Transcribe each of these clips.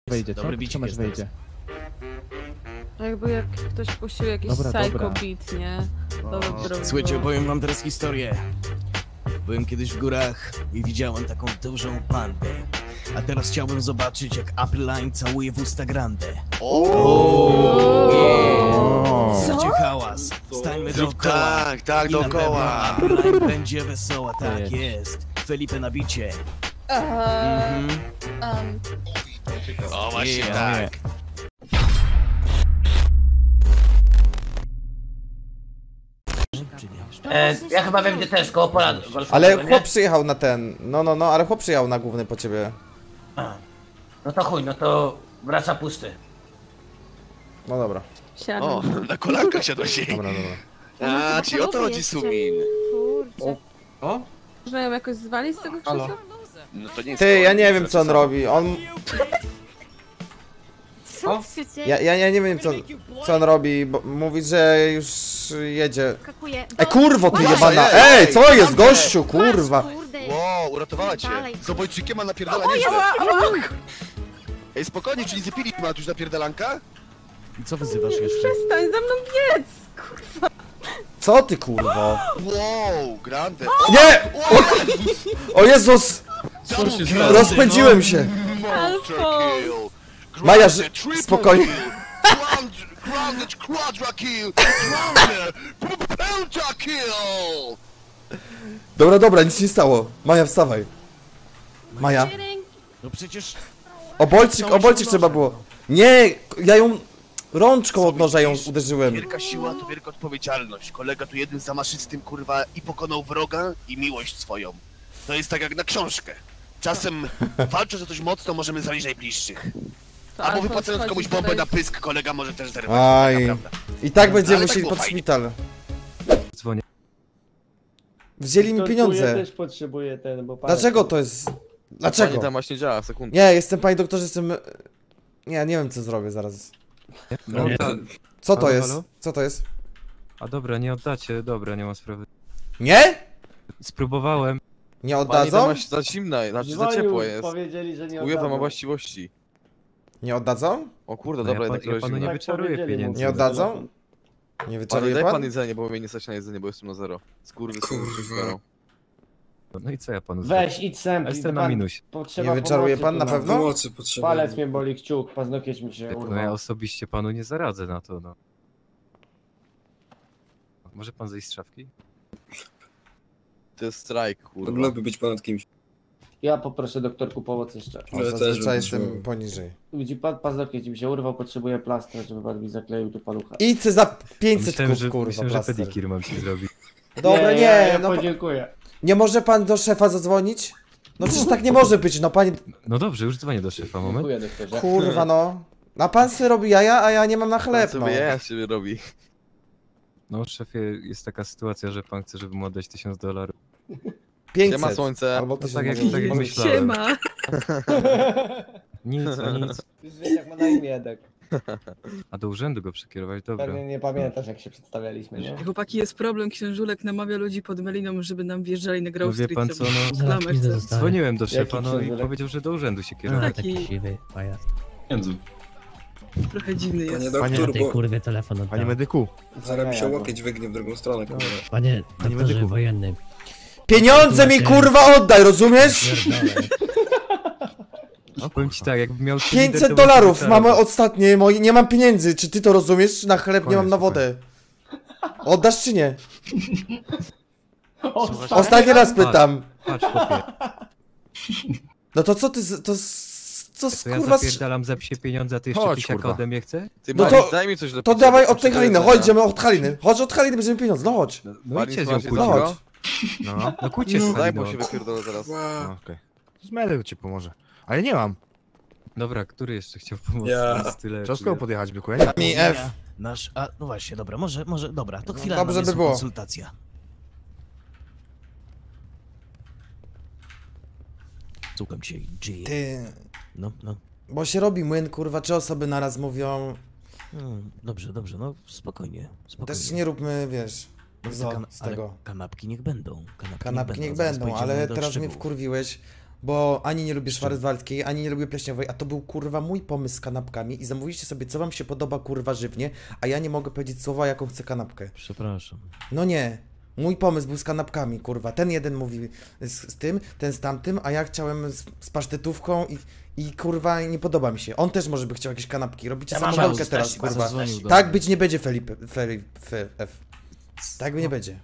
Wejdzie, co? Dobry bicik masz jest wejdzie. Jakby jak ktoś puścił jakiś psycho beat, nie? Dobra. Słuchajcie, opowiem wam teraz historię. Byłem kiedyś w górach i widziałem taką dużą pandę. A teraz chciałbym zobaczyć, jak Appleline całuje w usta grande. Słuchajcie, hałas. Stańmy dookoła. Tak, dookoła. Appleline będzie wesoła, tak jest. Felipe na bicie. O, właśnie Yeah. tak. Ja chyba wiem, gdzie to jest, koło pola golfowego, Ale nie? chłop przyjechał na ten, no, ale chłop przyjechał na główny po ciebie. No to chuj, no to wraca pusty. No dobra, Siadam. O, na kolankach siadłeś jej. dobra. A, czyli o to chodzi Sumin. Kurczę. O? Można ją jakoś zwalić z tego krzesła? No to nie jest Ty, ja nie koń, wiem co on robi, on... Co się dzieje? Ja nie wiem co on robi, bo mówi, że już jedzie. Skakuje. Kurwo ty Ej, jebana, ej, co jest gościu, kurwa? Kurde. Wow, uratowała cię. Dalej. Z obojczykiem ma napierdalanie. Ej, spokojnie, czyli zepili ma już napierdalanka? I co wyzywasz jeszcze? Przestań za mną biec! Co ty kurwo? Wow, grande. Nie! O Jezus! Rozpędziłem się! Monster kill. Maja, Grande, triple spokojnie. kill. Grande, quadra kill. Grande, pentakill. Dobra, nic nie stało. Maja, wstawaj. Maja. No przecież... Obolcik trzeba było. Nie, ja ją rączką od noża ją uderzyłem. Wielka siła to wielka odpowiedzialność. Kolega tu jednym zamaszystym kurwa i pokonał wroga i miłość swoją. To jest tak jak na książkę. Czasem walcząc o coś mocno możemy zranić najbliższych. Albo wypłacając komuś bombę na pysk, kolega może też zerwać. Aj. Taka prawda. I tak będziemy Ale tak musieli było pod fajnie. szpital. Dzwonię. Wzięli mi Ja pieniądze. też potrzebuję ten, bo Dlaczego to jest... Dlaczego? tam właśnie działa, sekundę. Nie, jestem panie doktorze, jestem... Nie wiem co zrobię zaraz. No, Co to Halo, jest? halo? Co to jest? A dobra, nie oddacie, dobra, nie ma sprawy. Nie? Spróbowałem. Nie oddadzą? za zimna, znaczy Dzwonił, powiedzieli, że nie oddadzą. właściwości. Nie oddadzą? O kurde, No ja panu nie Tak wyczaruję powiedzieli, pieniędzy. mówię. Nie oddadzą? Nie wyczaruje pan? jedzenie, bo mnie nie stać na jedzenie, bo jestem na zero. Kurwa. No i co ja panu zrobię? Weź, idź sam. Ja jestem na minusie. Potrzeba Nie wyczaruje pomocy pan tu na pewno? Pomocy potrzeba. Palec mnie boli, kciuk, paznokieć mi się No ja urwał. osobiście panu nie zaradzę na to, no. Może pan zejść z szafki? To jest strajk, kurwa. Lubi być ponad kimś. Ja poproszę doktorku pomoc jeszcze. O, Ja też zazwyczaj bym jestem potrzebował. poniżej. Widzi pan, paznokieć mi się urwał, potrzebuję plastra, żeby pan mi zakleił tu palucha. I chcę za 500 Myślałem, kub, kurwa, myślałem, że plaster. pedikir mam ci zrobić. Dobra, ja no podziękuję. nie może pan do szefa zadzwonić? No przecież tak nie może być, no panie... No dobrze, już dzwonię do szefa, moment. Dziękuję doktorze. Kurwa no. A pan sobie robi jaja, a ja nie mam na chleb, no. ja się robi. No szefie, jest taka sytuacja, że pan chce, żeby mu oddać $1000. 500. słońce. Albo No 1000. tak jak może. myślałem. Siema! Nic. Już wiesz jak ma na imię, Edek. A do urzędu go przekierować, dobra. Pewnie nie pamiętasz jak się przedstawialiśmy, nie? Chłopaki, jest problem, księżulek namawia ludzi pod Meliną, żeby nam wjeżdżali na Grove No wie Street. pan co, no, Klamę chcę. dzwoniłem do szefa, no i księżulek? powiedział, że do urzędu się kierować. Taki trochę dziwny Panie jest. doktor, bo kurwie telefon oddał. Panie medyku. zaraz mi się łokieć wygnie w drugą stronę, kurwa. Panie doktorze medyku. wojenny. Pieniądze mi kurwa oddaj, rozumiesz? Pierdolę. No powiem ci tak, jakbym miał 3 liter, to bym $500 ci mamy wytarł. ostatnie, moje, nie mam pieniędzy, czy ty to rozumiesz? Na chleb nie mam na wodę. Oddasz czy nie? Ostatni raz pytam. Patrz, chłopie, No to co ty, co to ja kurwa, zapierdalam za psie pieniądze, a ty jeszcze Chodź, tysiaka kurwa. ode mnie chce? Ty, No Maris, to- daj mi coś do to picia, dawaj bo od tej muszę Haliny, do chodź, jedzenia. idziemy od Haliny. Chodź od Haliny, bierzemy pieniądze, no chodź. No i Maris, cię masz wziął jedzonko? chodź. No kłóćcie się Daj, no. bo się wypierdolę teraz. Wow. Okej. Zmedek ci pomoże. Ale nie mam. Dobra, który jeszcze chciał pomóc? Ja. Jest tyle, Trzeba z tyle. kogo podjechać, byku? Ja nie Mi F. Nasz... A, no właśnie, dobra, może, dobra, to chwila Dobrze namysłu, by było. konsultacja. Słucham cię, G. Ty, No. bo się robi młyn, kurwa, 3 osoby naraz mówią. Dobrze, no spokojnie. Też nie róbmy, wiesz, z Ale tego. kanapki niech będą. Kanapki niech zaraz będą, pójdziemy ale do teraz mnie szczegółów. wkurwiłeś, bo ani nie lubię szwarzwaldzkiej, ani nie lubię pleśniowej, a to był kurwa mój pomysł z kanapkami i zamówiliście sobie, co wam się podoba kurwa żywnie, a ja nie mogę powiedzieć słowa, jaką chcę kanapkę. Przepraszam. No nie. Mój pomysł był z kanapkami, kurwa. Ten jeden mówi z tym, ten z tamtym, a ja chciałem z pasztetówką i kurwa nie podoba mi się. On też może by chciał jakieś kanapki. Robicie samą walkę teraz, kurwa. Tak być nie będzie, Felipe. Tak nie będzie.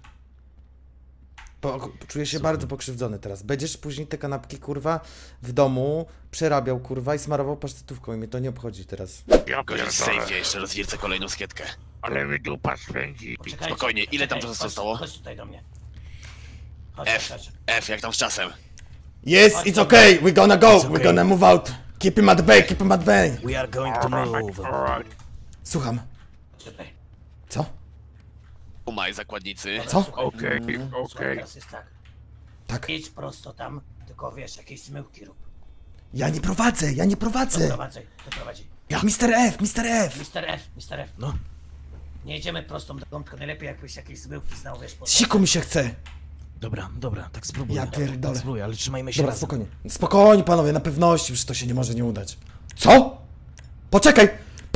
Czuję się bardzo pokrzywdzony teraz. Będziesz później te kanapki, kurwa, w domu przerabiał, kurwa, i smarował pasztetówką i mnie to nie obchodzi teraz. Gość w sejfie, jeszcze rozwiercę kolejną skietkę. Ale mi dupa spędzi. Spokojnie, ile tam czasu zostało? Chodź tutaj do mnie. F, jak tam z czasem? Yes, it's okay, we're gonna go, we're gonna move out. Keep him at bay, keep him at bay. We are going to move. Słucham. Tutaj. Co? Umaj, zakładnicy. Co? Okej. Teraz jest tak. Tak. Idź prosto tam, tylko wiesz, jakieś zmyłki rób. Ja nie prowadzę. Doprowadzaj, doprowadzi. Mr. F. Mr. F. No. Nie idziemy prostą drogą, tylko najlepiej jakieś zmyłki znał, wiesz, po Siku mi się chce. Dobra, tak spróbuję. Ja pierdolę. Tak spróbuję, ale trzymajmy się Dobra, razem. spokojnie panowie, na pewności, że to się nie może nie udać. Co? Poczekaj!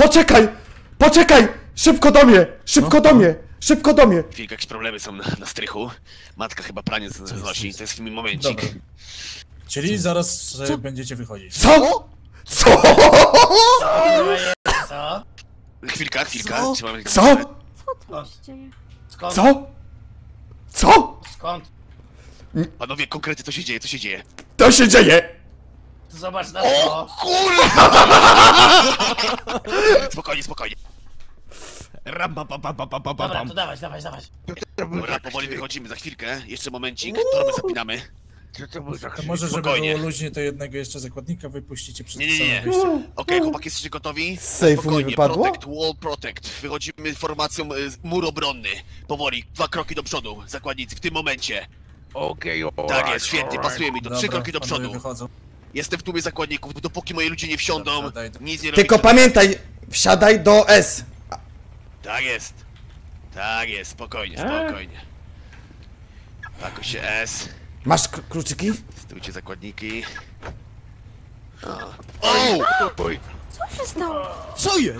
Szybko do mnie! Chwilkę, jakieś problemy są na strychu. Matka chyba pranie znosi, to jest chwilę momencik. Czyli zaraz będziecie wychodzić. Co? Co? Chwilka. Co? Co tu się dzieje? Skąd? Co? Skąd? Panowie, konkretnie co się dzieje? To się dzieje! Zobacz na to. Spokojnie. Dobra, to dawaj. Dobra, powoli wychodzimy za chwilkę. Jeszcze momencik, torby zapinamy. To może, żeby Spokojnie. było luźnie, to jednego jeszcze zakładnika wypuścicie przed Nie. samym wyjściem. Okej, chłopaki, jesteście gotowi? Z sejfu mi wypadło? Wall protect. Wychodzimy formacją mur obronny. Powoli, 2 kroki do przodu, zakładnicy, w tym momencie. Okej. Tak jest, świetnie, pasuje mi to. 3 kroki do panowie przodu. wychodzą. Jestem w tłumie zakładników, dopóki moi ludzie nie wsiądą, Dobra, daj. nic nie robię. Tylko pamiętaj, wsiadaj do S. Tak jest, spokojnie. Pakuj się S. Masz kluczyki? Stójcie zakładniki. Co się stało? Co jest?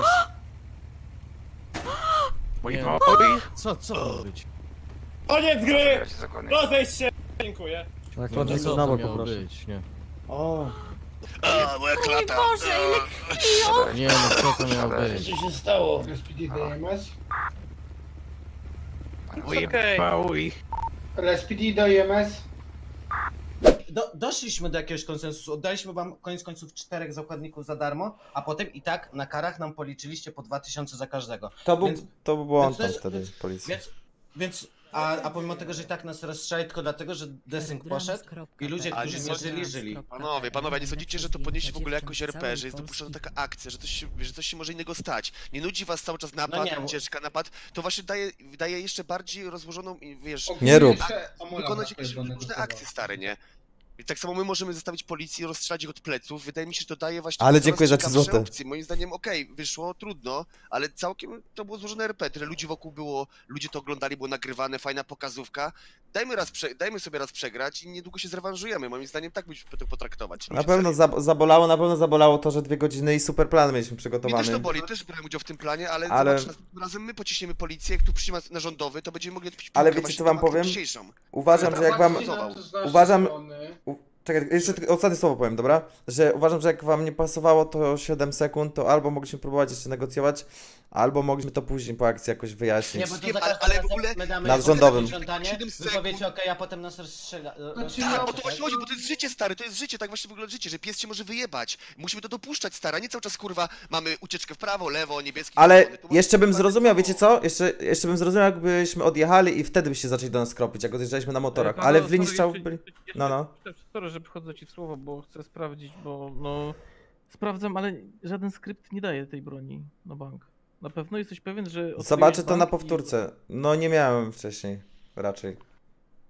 Mój Co ma być? Koniec gry! Rozejść się! Dziękuję. Tak, co to miało być, nie? Moja O mój klata. Boże, ile krwi! Nie, no co to miało być? Co się stało? SPD do IMS. Doszliśmy do jakiegoś konsensusu, oddaliśmy wam koniec końców 4 zakładników za darmo, a potem i tak na karach nam policzyliście po 2000 za każdego. To był on więc to tam jest- wtedy, policja. Więc a pomimo tego, że i tak nas rozstrzeli tylko dlatego, że Desync poszedł i ludzie, Ale którzy nie nie sądzę- żyli. Panowie, nie sądzicie, że to podniesie w ogóle jakoś RP, że jest dopuszczona taka akcja, że coś się może innego stać. Nie nudzi was cały czas napad, nie, bo- ucieczka, napad, to właśnie daje jeszcze bardziej rozłożoną, wiesz, Nie rób. wykonać jakieś różne akcje stare, nie? I tak samo my możemy zostawić policję i rozstrzelać ich od pleców. Wydaje mi się, że to daje właśnie Ale coraz dziękuję za 3 ciekawsze złote. opcje. Moim zdaniem wyszło, trudno, ale całkiem to było złożone RP. Tyle ludzi wokół było, ludzie to oglądali, było nagrywane, fajna pokazówka. Dajmy sobie raz przegrać i niedługo się zrewanżujemy. Moim zdaniem tak byśmy to potraktować. Na pewno zabolało to, że 2 godziny i super plan mieliśmy Mnie przygotowany. też to boli, też brałem udział w tym planie, ale Ale- zobacz, następnym razem my pociśniemy policję, jak tu przyjdzie na rządowy, to będziemy mogli odpić Ale piłkę wiecie, właśnie co wam tematyką powiem? dzisiejszą. Uważam, że jak wam... Uważam... Strony. Czekaj, jeszcze tylko ostatnie słowo powiem, dobra? Że uważam, że jak wam nie pasowało to 7 sekund, to albo mogliśmy próbować jeszcze negocjować, albo mogliśmy to później po akcji jakoś wyjaśnić. Nie, bo to Nie, za ale każdym w ogóle razem my damy nadrządowym. żądanie, 7 wy powiecie okej, a potem nas rozstrzela. Tak, bo to właśnie chodzi, bo to jest życie, stary, to jest życie, tak właśnie wygląda życie, że pies cię może wyjebać. Musimy to dopuszczać, stara, nie cały czas, kurwa, mamy ucieczkę w prawo, lewo, niebieski... Ale czerwony, tu jeszcze bym mamy- zrozumiał, wiecie co? Jeszcze bym zrozumiał, jakbyśmy odjechali i wtedy byście zaczęli do nas kropić, jak odjeżdżaliśmy na motorach. Ale wy niż strzał byli... No. Sorry, że przychodzę ci w słowo, bo chcę sprawdzić, bo no... Sprawdzam, ale żaden skrypt nie daje tej broni na bank. Na pewno jesteś pewien, że... Zobaczę odkryjesz to na bank i- powtórce. No nie miałem wcześniej, raczej.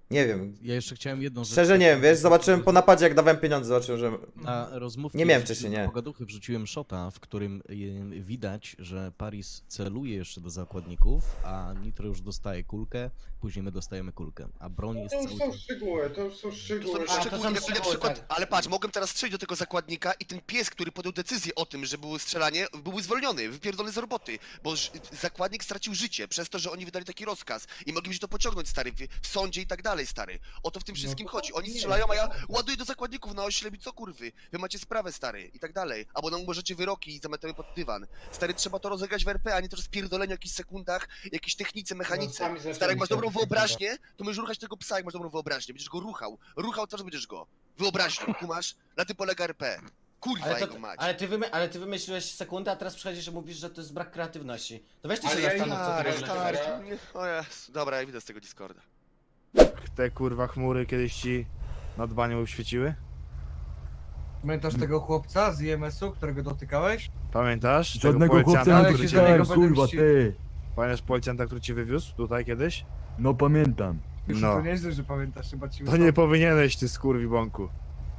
Nie wiem. Ja jeszcze chciałem jedną rzecz. Szczerze nie wiem, wiesz, zobaczyłem po napadzie, jak dawałem pieniądze, zobaczyłem, że... Na rozmówki Nie miałem wcześniej, nie. pogaduchy wrzuciłem shota, w którym widać, że Paris celuje jeszcze do zakładników, a Nitro już dostaje kulkę, później my dostajemy kulkę, a broń jest To już cały są czas... szczegóły, to już są szczegóły. To są szczegóły, jak na przykład, tak. ale patrz, mogłem teraz strzelić do tego zakładnika i ten pies, który podjął decyzję o tym, że było strzelanie, był zwolniony, wypierdolony z roboty, bo zakładnik stracił życie przez to, że oni wydali taki rozkaz i mogli się to pociągnąć, stary, w sądzie i tak dalej, stary. O to w tym wszystkim chodzi. Oni strzelają, a ja ładuję do zakładników na oślep i co kurwy? Wy macie sprawę, stary, i tak dalej. Albo nam możecie wyroki i zametamy pod dywan. Stary, trzeba to rozegrać w RP, a nie to spierdolenie w jakichś sekundach, jakieś technice, mechanice. Stary, jak masz dobrą wyobraźnię, to możesz ruchać tego psa, jak masz dobrą wyobraźnię. Będziesz go ruchał. Ruchał, to będziesz go. Wyobraźnią, kumasz? Na tym polega RP. Kurwa jego mać. Ale ty wymyśliłeś sekundę, a teraz przychodzisz i mówisz, że to jest brak kreatywności. To weź ty się Ale ja zastanów, co ty Stary, robisz. o jest. Dobra, ja widzę z tego Discorda. Te kurwa chmury kiedyś ci nad banią świeciły? Pamiętasz tego chłopca z IMS-u, którego dotykałeś? Pamiętasz? Żadnego tego chłopca policjanta, nie który dotykałem, cię... kurwa, ty! Pamiętasz policjanta, który cię wywiózł tutaj kiedyś? No pamiętam. No. To nieźle, że pamiętasz, chyba ci To nie powinieneś, ty skurwibąku.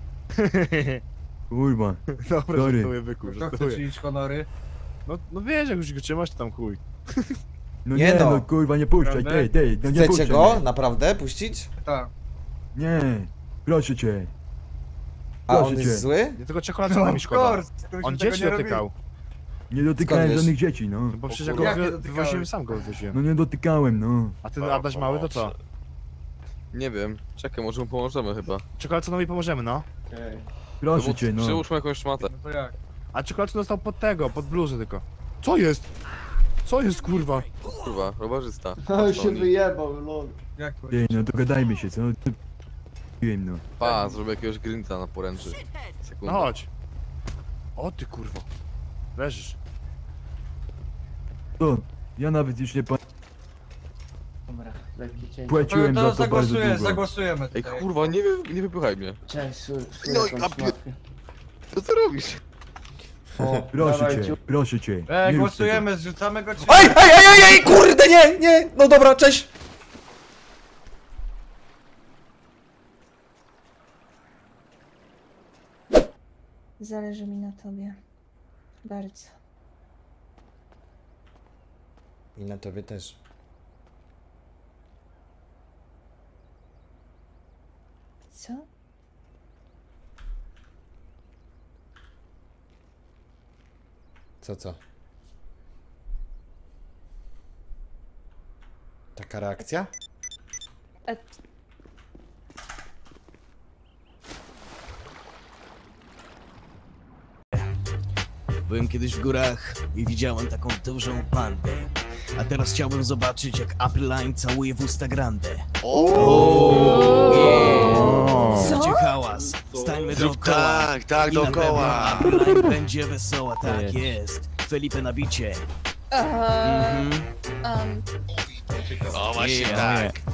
Kurwa. Dobra, Sorry. żartuję, byku, Kto chce żartuję. czynić honory? No wiesz, jak już go trzymasz, to tam chuj. No Nie nie, no. no kurwa, nie puszczaj, Prawda? ty, no nie Chcecie puszczaj go? mnie. Naprawdę? Puścić? Tak. Nie, proszę cię. A Proszę on cię. jest zły? Nie tylko czekolada mi szkoda. On dzieci dotykał. Nie dotykałem wiesz? żadnych dzieci, no. No bo przecież ja go Jak nie wywoziłem, dotykałeś? sam go wywoziłem. No nie dotykałem, no. A ty, Adaś mały, to co? Nie wiem, czekaj, może mu pomożemy chyba. Czekoladconowi pomożemy, no. Proszę cię, no. Przyłóżmy jakąś szmatę. No to jak? A czekoladce dostał pod tego, pod bluzę tylko. Co jest? Co jest, kurwa? Kurwa, rowerzysta. No się wyjebał, lol. Jak to? Ty, no dogadajmy się, co? Wiem, no. Pa, zrobię jakiegoś grinta na poręczy. No Sekunda. chodź. O ty kurwo. Leżysz. To, ja nawet już nie Dobra, lekki cień. płaciłem za to bardzo długo. Zagłosujemy Ej tutaj. kurwa, nie wypychaj mnie. Cześć, No i Co ty robisz? Proszę cię. Nie rób Głosujemy, zrzucamy go czy... Ej, kurde, nie! No dobra, cześć! Zależy mi na tobie. Bardzo. I na tobie też. Co? Co? Taka reakcja? Byłem kiedyś w górach i widziałem taką dużą pandę. A teraz chciałbym zobaczyć, jak Aprilline całuje w usta grande. Zróbcie hałas, stańmy dookoła. Tak, I na pewno dookoła. Aprilline będzie wesoła, tak jest. Felipe na bicie. O, właśnie tak.